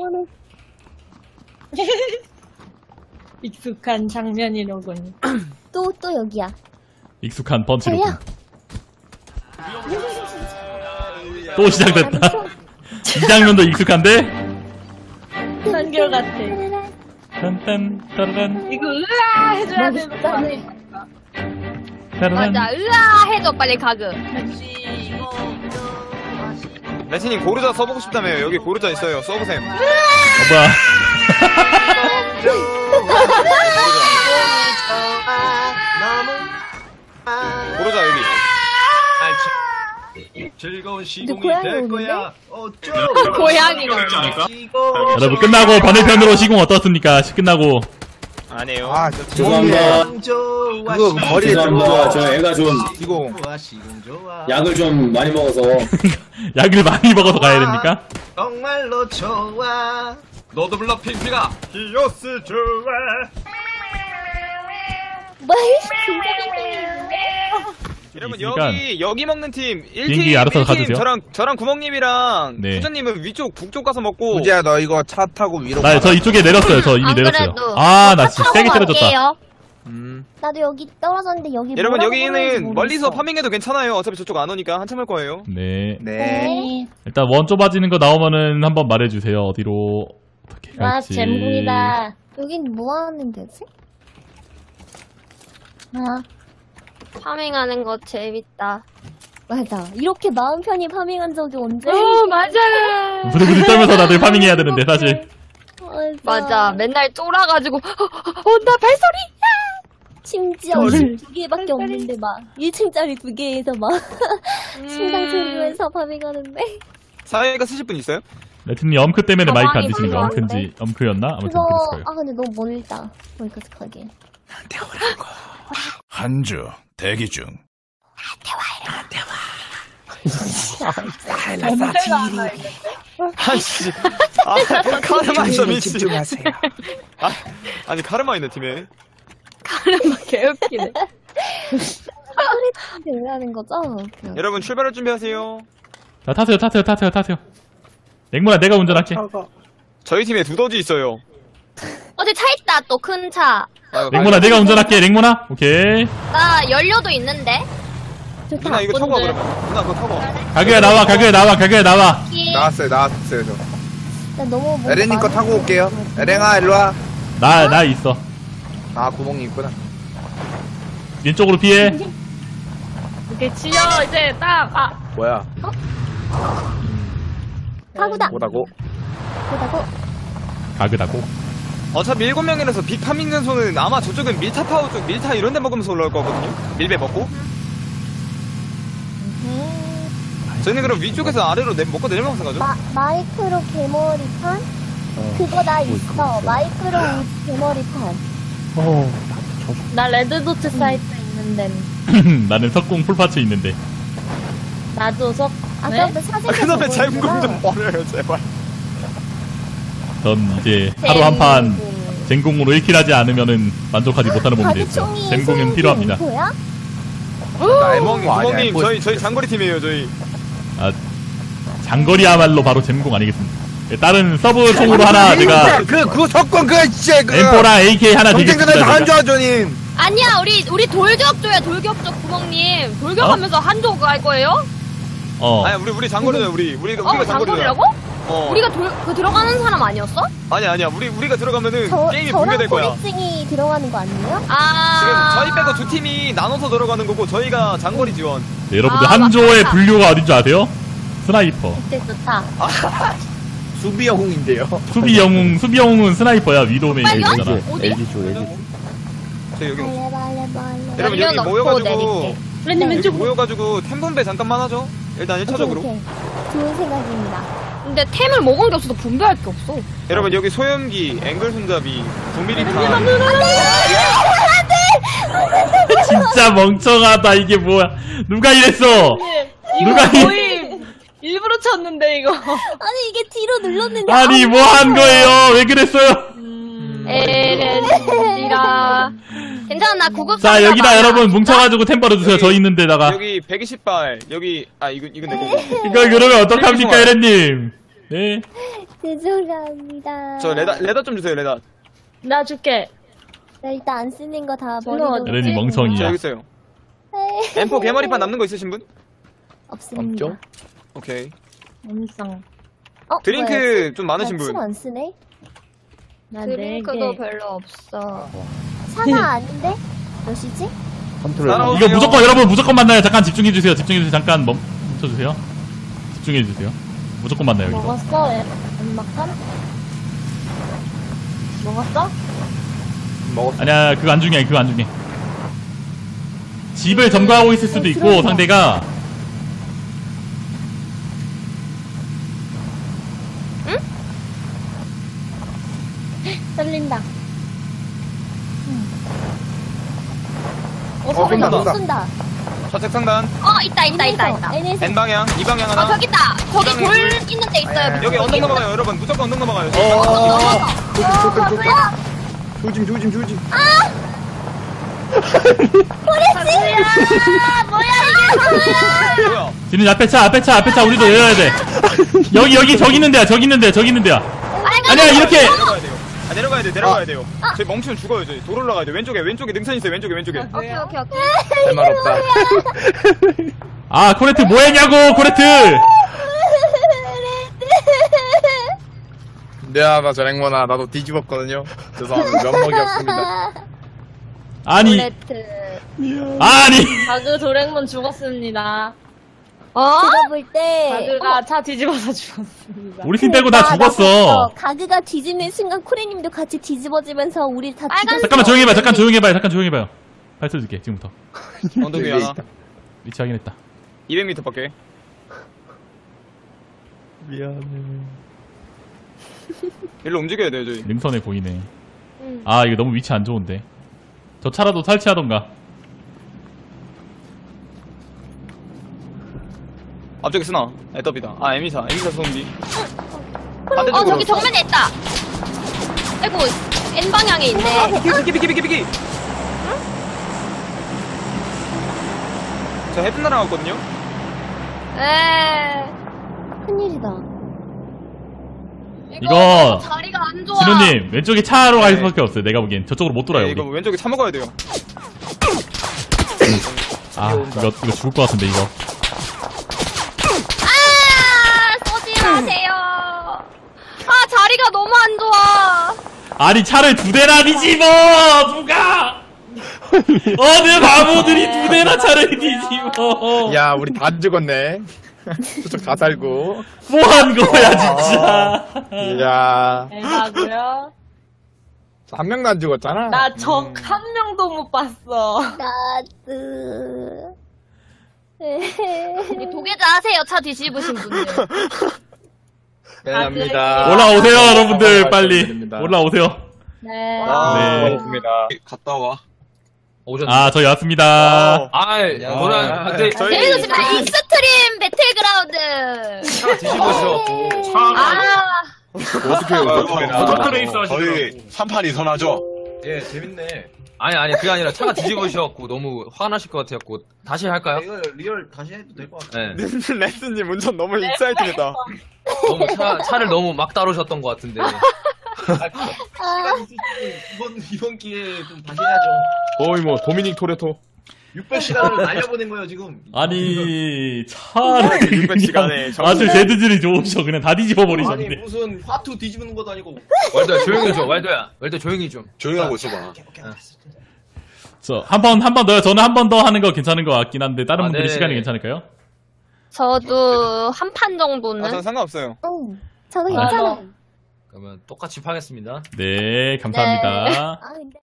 익숙한 장면이로군. 또 여기야. 익숙한 펀치로군. 저야. 또 시작됐다. 이 장면도 익숙한데? 한결같아. 딴딴 따라란 이거 으아 해줘야 되는 거 멋있다. 아니야? 따라란. 맞아, 으아 해줘 빨리 가그. 역시 이거 레티님 고르자 써보고 싶다며요. 여기 고르자 있어요. 써보셈. 뭐야. 고르자 여기. 즐거운 근데 시공이 고양이 될 오는데? 거야. 어쩌? 고양이가 여러분 끝나고 번외편으로 시공 어떻습니까? 끝나고. 아니에요. 아, 죄송합니다. 그거 머리에 죄송합니다. 들어가. 저 애가 좀 이거 좋아, 시공 좋아. 야. 약을 좀 많이 먹어서 약을 많이 먹어서 가야 됩니까? 정말로 좋아. 너도 불러 핑핑아. 히오스 좋아. 뭐야, 진짜 빙빙인데? 여러분 있으니까 여기 먹는 팀 1팀 비행기 알아서 가주세요. 저랑 구멍님이랑 네. 수전님은 위쪽 북쪽 가서 먹고 우지야 너 이거 차 타고 위로 나 저 이쪽에 내렸어요. 저 이미 안 내렸어요. 그래도 아, 나 진짜 세게 때려줬다. 갈게요. 나도 여기 떨어졌는데 여기 여러분 뭐라고 부르는지 여기는 멀리서 모르겠어. 파밍해도 괜찮아요. 어차피 저쪽 안 오니까 한참 할 거예요. 네. 네. 일단 원 좁아지는 거 나오면은 한번 말해주세요. 어디로 어떻게 와 갈지. 잼궁이다. 여긴 뭐 하는 데지? 아, 파밍하는 거 재밌다. 맞아. 이렇게 마음 편히 파밍한 적이 언제? 맞아. 부들부들 떨면서 다들 파밍해야 되는데 사실. 맞아. 맨날 쫄아가지고 나 발소리. 심지어 2개밖에 없는데 막 1층짜리 2개에서 막 심장 소리면서 파밍하는데 사회가 쓰실 분 있어요? 레트님 엄크 때문에 마이크 안 가방이 드시는 거 불편한데? 엄크인지 엄크였나? 아무튼 그거 그랬을 거예요. 근데 너무 멀다 거기까지 가게. 한주 대기 중. 아씨. 카르마 있어 미치. 집중하세요. 아니 카르마 있네 팀에. 카르마 개웃기네. 근데 왜 하는 거죠? 여러분 출발할 준비하세요. 자 타세요. 앵무나 내가 운전할게. 저희 팀에 두더지 있어요. 어디 차 있다 또 큰 차. 앵무나 내가 운전할게. 앵무나 오케이. 나 연료도 있는데. 누나 이거 타고 와 그러면. 누나 그거 타고 와. 가게에 나와. 나왔어요 저. 나 너무 뭔가 에렌님 거 많이 타고 올게요. 보여서 에렌아 일로 와. 나 있어. 아 구멍이 있구나. 왼쪽으로 피해. 이렇게 치여 이제 딱. 아, 뭐야? 가구다. 뭐라고? 가그다고. 어차피 7명이라서 빅 파밍 전소는 아마 저쪽은 밀타 파워 쪽 밀타 이런 데 먹으면서 올라올 거거든요. 밀배 먹고. 저희는 그럼 위쪽에서 아래로 먹고 내려가면서 가죠. 마이크로 개머리판? 그거 나 있어. 마이크로 개머리판. 나 레드도트 사이트 있는데 나는 석궁 풀파츠 있는데. 나도 석. 아까부터 사진 그놈의 잘못 좀 버려요 제발. 전 이제 하루 한 판 젠공으로 1킬 하지 않으면은 만족하지 못하는 몸이 됐어요. 젠공은 필요합니다. 나 구멍님 아니야. 저희 장거리 팀이에요 저희. 아, 장거리야말로 바로 젠공 아니겠습니까? 다른 서브 총으로 하나 내가 그거 석권 그거 진짜 그. M4랑 AK 하나 경쟁전에서 되겠습니다. 한조 하조님. 아니야 우리 돌격조야 돌격조 구멍님. 돌격하면서 한조 갈 거예요? 아니 우리 장거리잖아 우리가 장거리잖아. 장거리라고? 우리가 들어가는 사람 아니었어? 아니야 우리가 들어가면은 게임이 저랑 붕괴될 거야. 소리증이 들어가는 거 아니에요? 지금 저희 빼고 두 팀이 나눠서 들어가는 거고 저희가 장거리 지원. 네, 여러분들 아, 한조의 맞다. 분류가 어딘 줄 아세요? 스나이퍼. 그때 좋다. 수비 영웅인데요. 수비 영웅은 스나이퍼야. 위도메인 빨간? 있잖아. 어디? 저희 여기 발레. 여러분 여기 열려놓고 모여가지고 내릴게. 프렌님 여기 왼쪽. 모여가지고 템분배 잠깐만 하죠. 일단 1차적으로. 좋은 생각입니다. 근데 템을 먹은 게 없어서 분배할 게 없어. 여러분 여기 소염기, 앵글 손잡이, 9mm탄. 진짜 멍청하다. 이게 뭐야? 누가 이랬어? 이거 누가 거의 일부러 쳤는데 이거. 아니 이게 뒤로 눌렀는데 아니 뭐 한 거예요? 왜 그랬어요? 에렌디라. 괜찮아 나 구급. 자 여기다 여러분 뭉쳐가지고 템 벌어주세요. 저 있는 데다가. 여기 120발. 여기 이건 내 거고. 이거 그러면 어떡합니까 에렌님? 네. 죄송합니다. 저 레다 좀 주세요, 레다. 나 줄게. 나 일단 안 쓰는 거 다 준호 버리고. 어디 에렌이 네. 저 멍청이야. 여기 있어요. M4 개머리판 남는 거 있으신 분? 없습니다. 없죠? 오케이. 음성. 어, 드링크 좀 많으신 분. 안 쓰네? 나 드링크도 4개. 별로 없어. 사과 아닌데? 몇이지? 컨트롤. 따라오. 이거 무조건 여러분 무조건 만나요. 잠깐 집중해주세요. 집중해주세요. 잠깐 멈춰주세요. 집중해주세요. 무조건 만나요 여기서. 먹었어? 엄마칸? 먹었어? 먹었어. 아니야 그거 안 중요해. 그거 안 중요해. 집을 점거하고 있을 수도 있고 들어온다. 상대가 떨린다. 쏜다, 쏜다. 쏜다. 좌측 상단. 있다. N에서. N 방향, 이 방향 하나. 저기 있다. 저기 돌 있는 데 있어요. 여기 언덕 넘어가요, 여러분. 무조건 언덕 넘어가요. 조짐. 뭐야? 지금 앞에 차 우리도 내려야 돼. 여기 저기 있는 데야. 아니야 이렇게 내려가야 돼요. 내려가야 돼요. 저희 멈추면 죽어요, 저희. 돌 올라가야 돼. 왼쪽에 능선 있어요, 왼쪽에. 오케이. 할 말 없다. 아 코레트 뭐했냐고 코레트. 미안하다 전행모나 나도 뒤집었거든요. 죄송합니다. 면목이 없습니다. 아니 바그 도랭몬 죽었습니다. 제가 볼 때. 바그가 차 뒤집어서 죽었습니다. 우리 팀 빼고 다 죽었어. 가그가 뒤집는 순간 코레님도 같이 뒤집어지면서 우리 다 빨간- 죽었어. 잠깐 조용히 해봐요. 발표줄게 지금부터. 언덕 위에 하나. 위치 확인했다. 200m 밖에. 미안해. 일로 움직여야 돼요, 저희. 능선에 보이네. 아 이거 너무 위치 안 좋은데. 저 차라도 탈취하던가. 앞쪽에 쓰나? 애더비다. 아, 에미사 소음기. 반대쪽으로. 저기 정면에 있다. 아이고, N방향에 있네. 비키. 저 햇빛 날아갔거든요? 큰일이다. 이거 자리가 안 좋아. 진우님 왼쪽에 차로 갈 네. 수밖에 없어요. 내가 보기엔 저쪽으로 못 돌아요. 네, 이거 우리. 왼쪽에 차 먹어야 돼요. 아 이거 죽을 것 같은데 이거. 쏘지 마세요. 자리가 너무 안 좋아. 아니 차를 2대나 뒤집어 누가. 어느 바보들이 2대나 차를 뒤집어. 야 우리 다 죽었네. 저쪽 다 살고. 뭐한 거야 진짜. 야. 대박이요. 한 명도 안 죽었잖아. 나 적 한 명도 못 봤어. 나도. 우리 도계자 하세요. 차 뒤집으신 분들. 미안합니다. 올라오세요 여러분들 빨리. 말씀드립니다. 올라오세요. 네. 네. 고맙습니다. 갔다 와. 오전. 아 저희 왔습니다. 근데 저희도 지금 익스트림 배틀그라운드. 차 뒤집어서 어떻게 모터트레이서 저희 3판 2선 하죠? 예, 재밌네. 아니, 그게 아니라 차가 뒤집어지셔갖고 너무 화나실 것 같아갖고 다시 할까요? 이거 리얼 다시 해도 될 것 같아. 네. 레스님 운전 너무 익사이팅했다. 너무 차를 너무 막 다루셨던 것 같은데. 이번 기회에 좀 다시 해야죠. 거의 뭐 도미닉 토레토. 600시간을 날려보낸 거예요, 지금. 아니 차를 600시간에 그냥 아주 제드질이 좋으셔. 그냥 다 뒤집어 아니, 버리셨네. 무슨 화투 뒤집는 것도 아니고. 왈도야, 조용히 좀, 왈도야 조용히 좀. 조용히 하고 있어봐. 한 번 더요. 저는 한 번 더 하는 거 괜찮은 것 같긴 한데 다른 분들이 네. 시간이 괜찮을까요? 저도 한 판 정도는. 전 상관없어요. 응. 저도 괜찮아. 그러면 똑같이 파겠습니다. 네 감사합니다. 근데.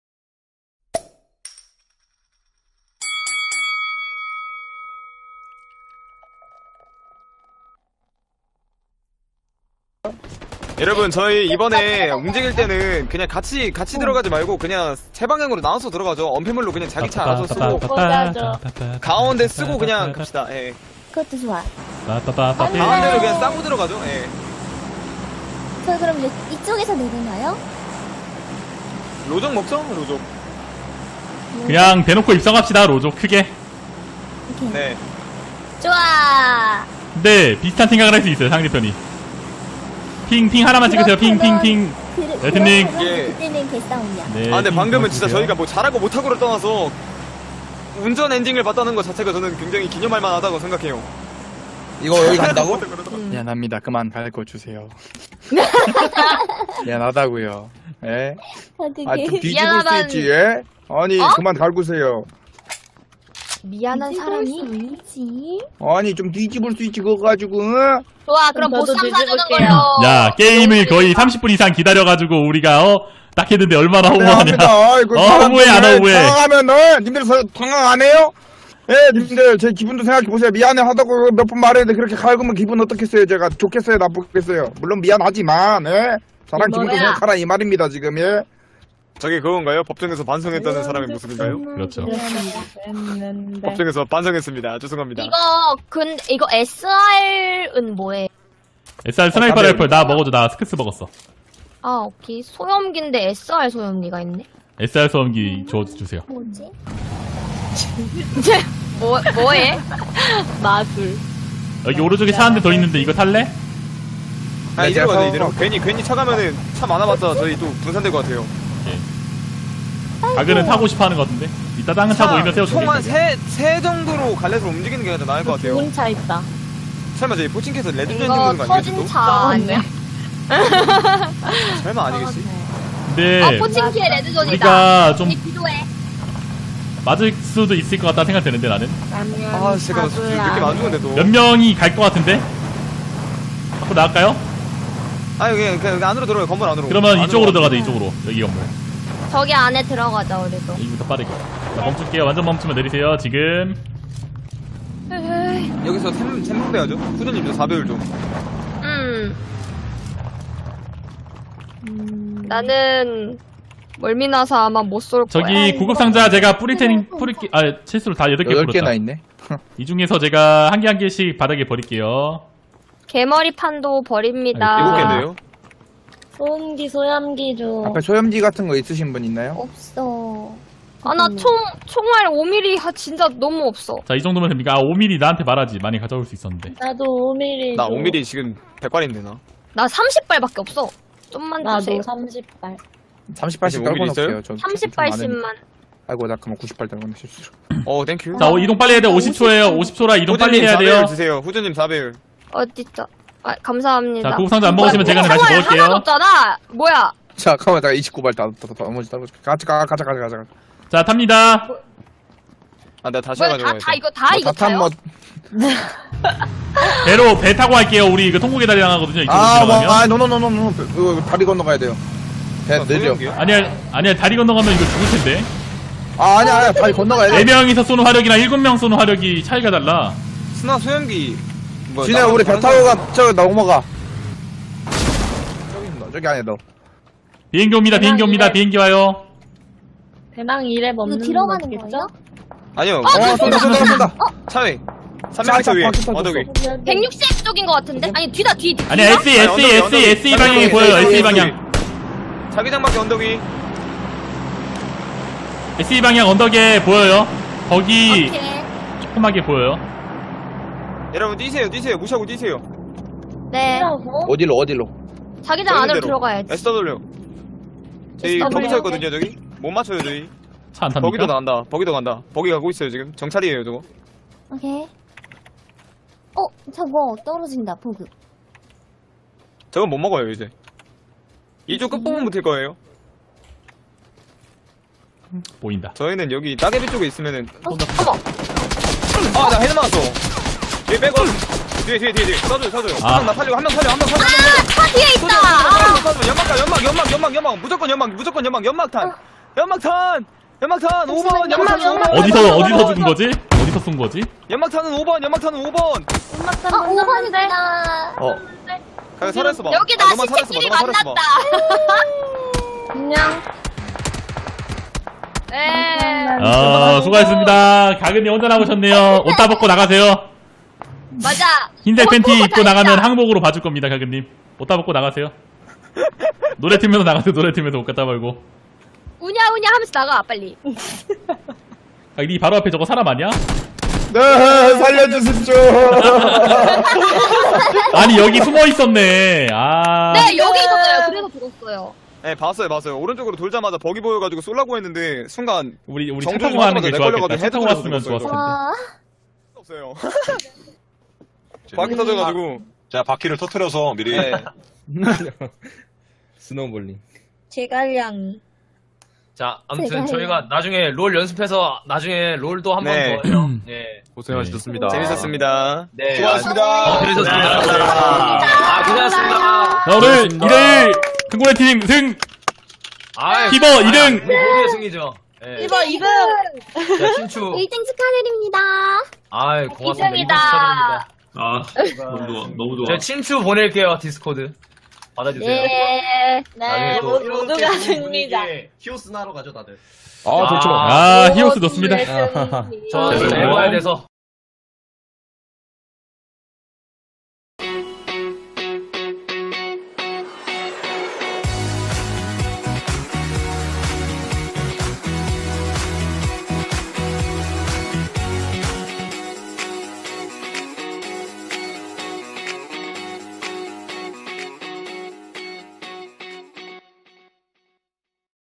여러분, 저희 이번에 움직일 때는 그냥 같이 들어가지 말고 그냥 세 방향으로 나눠서 들어가죠. 엄폐물로 그냥 자기 차 알아서 쓰고 가운데 쓰고 그냥 갑시다. 예. 그것도 좋아. 가운데로 그냥 싸고 들어가죠. 예. 저 그럼 이쪽에서 내려놔요? 로족 먹죠? 로족. 그냥 대놓고 입성합시다. 로조 크게. 이렇게. 네. 좋아. 근데 비슷한 생각을 할 수 있어요 상대편이. 핑 하나만 찍으세요. 핑. 레트님. 예. 그때는 개싸움이야. 네, 아 근데 핑 방금은 진짜 찍어주세요. 저희가 뭐 잘하고 못하고를 떠나서 운전 엔딩을 봤다는 것 자체가 저는 굉장히 기념할 만하다고 생각해요. 이거 여기 간다고? 음. 미안합니다. 그만 갈 거 주세요. 미안하다고요. 예? 어떻게? 아, 좀 뒤집을 미안하단- 수 있지, 예? 아니, 그만 갈구세요. 미안한 사람이? 왜지? 아니, 좀 뒤집을 수 있지, 그거 가지고, 응? 좋아, 그럼 저도 보쌈 사주는 뒤집을게요. 걸로. 야, 게임을 거의 30분 이상 기다려가지고 우리가 딱 했는데 얼마나 허무하냐. 아이고, 허무해, 안 허무해. 당황하면은, 님들 당황 안 해요? 예, 님들, 제 기분도 생각해보세요. 미안해 하다고 몇 번 말했는데 그렇게 갈구면 기분 어떻겠어요? 제가 좋겠어요? 나쁘겠어요? 물론 미안하지만, 예? 사람 기분도 뭐야? 생각하라, 이 말입니다, 지금, 예? 저게 그건가요? 법정에서 반성했다는 사람의 모습인가요? 그렇죠. 했는데. 법정에서 반성했습니다. 죄송합니다. 이거 SR은 뭐예요? SR 스나이퍼 라이플 나 먹어줘. 나 스크스 먹었어. 아, 오케이. 소염기인데 SR 소염기가 있네. SR 소음기 주세요. 뭐지? 뭐해? 마술. 여기 오른쪽에 차 한 대 더 있는데 이거 탈래? 아 이대로 가자 이대로. 괜히 차 가면은 차 많아봤자 저희 또 분산될 것 같아요. 가그는 타고 싶어 하는 것 같은데. 이따 다른 차 보이면 세워줄게. 총한 세 정도로 갈래서로 움직이는 게 나을 것 같아요. 좋은 차 있다. 설마 저희 포칭캐서 레드 엔진 이거 보는 거 터진 아니겠어? 차 아니야? 설마 아니겠지? 근데 포칭키의 레드존이다. 우리가 좀 필요해. 맞을 수도 있을 것 같다 생각 드는데 나는. 아 제가 지금 느낌 안 좋은데도. 몇 명이 갈 것 같은데? 앞으로 나갈까요? 아 그냥 안으로 들어요. 건물 안으로. 그러면 안으로 이쪽으로 가면 들어가자. 이쪽으로. 여기 건물. 저기 안에 들어가자, 우리도. 여기부터 빠르게. 자, 멈출게요. 완전 멈추면 내리세요. 지금. 여기서 샘 빼야죠. 후드님도 4배율 좀. 나는 멀미나서 아마 못 쏠 거야. 저기 구급 상자 제가 채수로 다 8개 8개나 풀었다. 있네. 이 중에서 제가 한 개씩 바닥에 버릴게요. 개머리판도 버립니다. 아니, 7개인데요? 소음기, 소염기 좀. 앞에 소염기 같은 거 있으신 분 있나요? 없어. 아, 나 총알 5mm 진짜 너무 없어. 자, 이 정도면 됩니까? 아, 5mm 나한테 말하지. 많이 가져올 수 있었는데. 나도 5mm. 나 5mm 지금 100발인데 나. 나 30발밖에 없어. 좀만 주세요. 나도 30발. 30발씩 5mm 떨궈 있어요? 놓을게요. 저 30발 좀 많은- 10만. 아이고, 나 그만 98 떨궈 놓으십시오. 땡큐. 자, 이동 빨리 해야 돼. 50초에요. 50초라 이동 빨리 해야 돼요. 4배율 주세요. 후드님 4배율. 어딨죠? 아, 감사합니다. 자, 구급 상자 안 먹으시면 제가 다시 총알 넣을게요. 하나 줬잖아. 뭐야? 자, 가만, 나 29발 나머지 떨궈. 가자. 자, 탑니다. 아 내가 다시 뭐야? 해가지고. 다 이거 다 이거 다탄 타요? 뭐, 배 타고 갈게요. 우리 이거 통곡의 다리 당하거든요. 이쪽으로 아, 지나가면. 노노노노노. 이거 다리 건너가야 돼요. 배 느려. 아니야, 다리 건너가면 이거 죽을 텐데. 아, 아니야, 다리 건너가야 돼. 4명이서 쏘는 화력이랑 7명 쏘는 화력이 차이가 달라. 스나 소염기. 뭐, 진우야, 우리 배 타고 가, 넘어가. 저기 안에 너. 비행기 옵니다. 비행기 와요. 배낭 1에 이거 없는 들어가는 거겠죠? 거예요? 아니요. 쏜다. 차위. 300m 위에. 언덕 위. 160 쪽인 것 같은데? 아니 뒤다 뒤. 아니야, SE 방향이 보여요. SE 방향. 자기장 밖에 언덕 위. SE 방향 언덕에 보여요. 거기 오케이. 조그맣게 보여요. 여러분 뛰세요. 무시하고 뛰세요. 네. 어디로? 자기장 안으로 들어가야지. SW. 저희 SW. 거기 서 있거든요, 저기. 못 맞춰요, 저희. 차 안 탑니까? 거기도 간다. 거기 가고 있어요, 지금. 정찰이에요, 저거. 오케이. 저거 떨어진다, 보급. 저건 못 먹어요, 이제. 이쪽 끝부분 붙을 거예요. 보인다. 저희는 여기 따개비 쪽에 있으면은. 어머. 아, 나 헤드 맞았어. 뒤에 빼고. 뒤에. 써줘요. 아. 한 명 살려. 차 뒤에 있다. 연막. 무조건 연막탄. 연막탄 5번. 어디서 죽은 거지? 어디서 쏜 거지? 연막탄은 5번. 음악단 5번이구나. 가요, 살아있어 봐. 여기 나 시체끼리 만났다. 안녕. 네. 수고하셨습니다. 가근이 혼자 남으셨네요. 옷 다 벗고 나가세요. 맞아. 흰색 팬티 벗고 입고 다닌다. 나가면 항복으로 봐줄 겁니다, 가근님. 옷 다 벗고 나가세요. 노래 틀면서 나가세요. 노래 틀면서 옷 갖다 말고. 우냐 하면서 나가 빨리. 니 바로 앞에 저거 사람 아니야? 네, 살려주십시오. 아니 여기 숨어 있었네. 아. 네, 여기 있었어요. 그래서 죽었어요. 네, 봤어요. 오른쪽으로 돌자마자 버기 보여가지고 쏠라고 했는데 순간 우리 정준 차타고 하는 게 하자마자 좋았겠다. 걸려가지고 차타고 헤드 왔으면 들어서 좋았을 텐데. 와. 없어요. 바퀴 터져가지고. 제가 바퀴를 터트려서 미리. 네. 스노볼링. 제갈량이. 자, 아무튼 제가 저희가 나중에 롤 연습해서 나중에 롤도 한 번 네. 더 해요. 네. 고생하셨습니다. 재밌었습니다. 네. 수고하셨습니다. 그러셨습니다. 아, 고생하셨습니다. 자, 오늘 2대1 흥군의 팀 승! 아, 히버 2등! 우리 모두의 승리죠. 네. 이번 2등! 자, 친추. 1등 축하드립니다. 아이, 고맙습니다. 기적이다. 이번 축하드립니다. 아, 너무 좋아. 제가 친추 보낼게요, 디스코드. 받아주세요. 네. 나중에 네, 또 모두가 승리자. 히오스나로 가죠 다들. 아, 히오스 좋습니다. 저 에버에 대해서